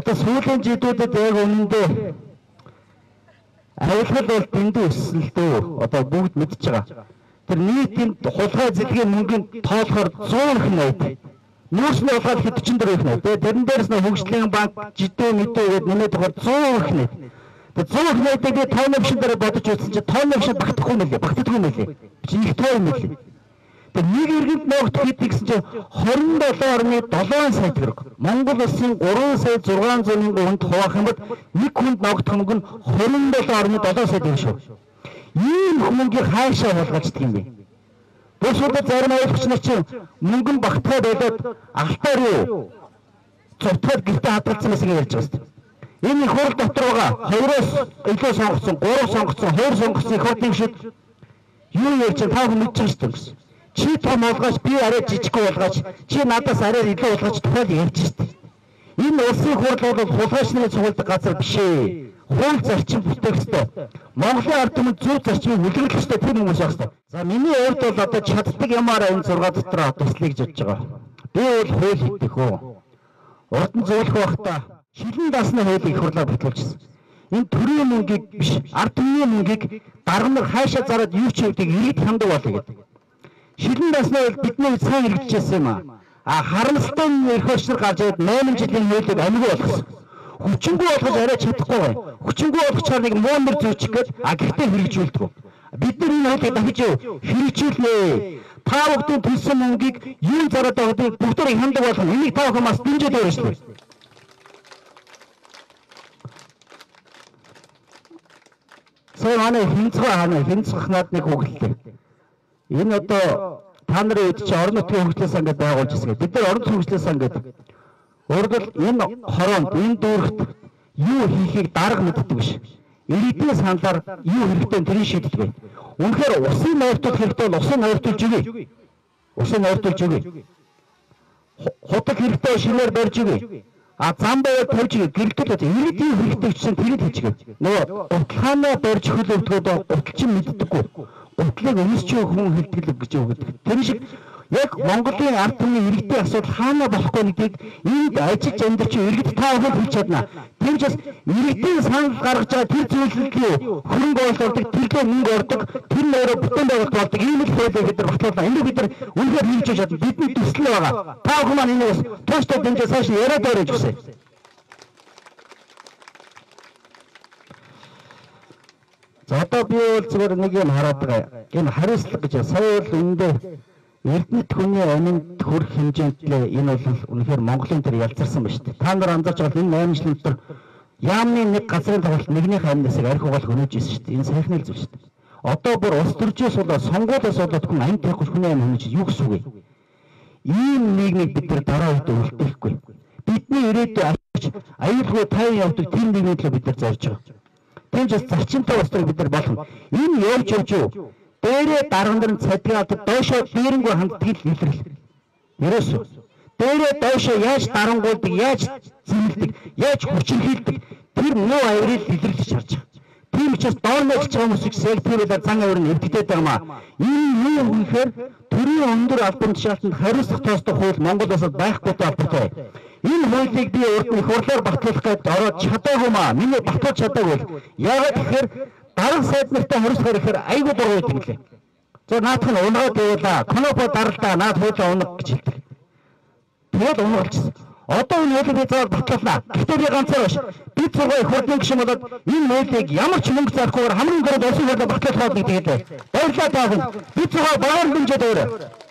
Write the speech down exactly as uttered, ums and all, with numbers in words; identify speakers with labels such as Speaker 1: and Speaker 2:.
Speaker 1: Одоо сүүлийн жилүүдэд яг үнэндээ аюулгүй бол дэндүү өссөн л дөө. Одоо бүгд мэдж байгаа. Тэр нийтийн хулгай зэлгийн мөнгөнд тоолохоор сто их найд. Нүүрс нь болгоод хэдэн дөрөв их найд. Тэрэн дээрс нь хөгжлийн банк жидээ мэдээ гээд нэмээд тохоор сто их найд. Тэр сто их найдыг би тооны бишин дээр бодож үзсэн чинь тооны бишин багтахгүй мөлий, багтдаггүй мөлий. Их тоо юм мөлий. Тэр нэг иргэнд ногдох хэд гэсэн чинь двадцать seven point seven сая төгрөг. Монгол улсын three сая six hundred хүнд хуваах юм бол нэг хүнд ногдох мөнгө нь twenty-seven point seven сая төгрөг шүү. Ийм хүмүүнгийг хаашаа болгоочдөг юм бэ? Бусуудад зарим ойлгогч нар чинь мөнгө нь багтгаа болоод алтаар юу? Цогтоод гэртээ хадгалсан гэсэн ярьж байгаа шүү. Энэ их хурл дотор байгаа two-оос илүү сонгоцсон, three сонгоцсон, two сонгоцсон их хурлын шиг юу ярьж байгаа та хүн мэдж байгаа шүү. Чи том болгооч би арай жижиггүй болгооч чи надаас арай илүү болгооч тухайл ярьж штэ. Энэ улсын хурл бол хулгайчны цуглдаг газар биш ээ. Хууль зарчим бүтээгчтэй. Монголын ард түмэнд зөв зарчмыг хүлээгдэхтэй тэр хүмүүс байх хэрэгтэй. За миний хувьд бол одоо чаддаг юмараа энэ зураг дотор туслая гэж бодож байгаа. Би бол хууль хийх үү. Урдан зөвлөх байхдаа шилэн дасны хуулийг их хурлаар батлуулжсэн. Энэ төрийн мөнгийг биш ард түмний мөнгийг дарга нар хаашаа зараад юу ч хийдэг иргэд хандаг болоо гэдэг. Шилэн дасны хууль бидний сайн хэрэгжижсэн юм аа. А харамсалтай эрх орчнор гарч ирээд eight жилийн хуулийг амигүй болгосон. Хүчингүй болгож арай чадахгүй бай. Хүчингүй болгочоор нэг муу нэр зүүчих гээд а гэхдээ хэрэгжүүлдэг. Бид нар энэ хуулийг дахиж хэрэгжүүлнэ. Та бүхэн төлсөн мөнгийг юу зараад байгааг бүгдээр хяндаг болгоно. Энийг та бүхэн бас дэмжиж өгөөч шүү. Сая манай хинцгой ханаа хинцгох надад нэг хөглөлээ. Энэ одоо та нарын үед чи орон нутгийн хөгжлийн сан гэдэг байгуулж ирсэн. Бид нар орон нутгийн хөгжлийн сан гэдэг. Өөрөөр энэ хороонд энэ дүүрэгт юу хийхийг дарга мэддэг биш. Иргэдийн саналаар юу хэрэгтэй тэрийг шийддэг. Үнэхээр усын нойртол хэрэгтэй бол усын нойртолж өгье. Усын нойртолж өгье. Худаг хэрэгтэй шинээр барьж өгье. А зам байвал тавьж өгье. Гэрэлтэл иргэдийн хэрэгтэй гэсэн тэрийг хийчихье. Нөгөө утгаанаа барьж хөлөвдгөөд уталчин мэддэггүй. Утлыг өмсч хүн хэлтгэл гэж өгдөг. Тэр шиг яг Монголын ард түмний иргэдийн асуудал хаана болохгүй гэдгийг энд ажиллаж амьдарч иргэд та бүхэн хэлж чадна. Тэгвэл иргэдийн санал гаргаж байгаа тэр зүйлсээ хөрөнгө оруулалт тэрлээ мөнгө ордог, тэр нөрөө бүтээн байгуулалт болдог. Ийм л хэлээ бид нар батлуулаа. Энд бид нар үнэхээр хийж чадна. Бидний төсөл байгаа. Та бүхэн маань энэ бас тууштай дэмжээ цааш яриад орж өгсөн. За одоо би бол зүгээр нэг юм хараад байгаа. Энэ хариуцлага гэж сая бол үүндээ эрдэнэт хүний аминд хүрэх хэмжээндээ энэ бол үнэхээр Монголын дээр ялцарсан ба шүү дээ. Та нар анзаарч байгаа энэ eight жилийн дотор яамны нэг газрын тоглолт нэгнийх амнасыг арх угаал хөнөөж ирсэн шүү дээ. Энэ сайхны л зүйл шүү дээ. Одоо бүр ус төржөөс болоод сонгуулиас болоод хүн амт тавих хүний амь хөнөөж юу гэсэн үг вэ? Ийм нийгмийг бид нар дараа үед үлдээхгүй. Бидний ирээдүйн аюулгүй тайван явдаг тэр нийгмийг л бид нар зорж байгаа. Тэгж зарчимтай устгах бид нар болно. Энэ явж явж юу? Дээрээ дарга нар цадгаа доошоо дээрэнгүй ханддаг л илэрл. Ерөөсөө. Дээрээ доошоо яаж дарангуулдаг, яаж зэмлдэг, яаж хүчрхийлдэг тэр муу авирыг илэрлэж харж байгаа. Тийм учраас доорноо ажиллаж байгаа хүмүүс их яг тэр үлээр зан авир нь эвдэгдээд байгаа маа. Энэ юу гэхээр төрийн өндөр албан тушаалтанд хариуцлах тоостой хууль Монгол улсад байхгүй талбартай. Энэ хуулийг би урд нь их хурлаар батлуулах гэж ороод чадаагүй маа. Миний батлуулж чадаагүй. Яагаад гэхээр дарга сайд нартай хариуцлахаар ихээр айгүй дургүй байдаг лээ. За наадах нь унгаад явуулаа. Конопо даралдаа наад хуулаа унах гэж хэлдэг. Тэгээд унгалчихсан. Одоо энэ хуулийг би заавал батлуулнаа. Гэхдээ би ганцаар биш. Бид зургаа их хурлын гишүүн болоод энэ хуулийг ямар ч мөнгө зарахгүйгээр хамгийн дөрөв улсын хурлаар батлуулах гэдэг хэлээ. Баярлалаа таа хүн. Бид зургаа багаар дэмжиж өгөөрэй.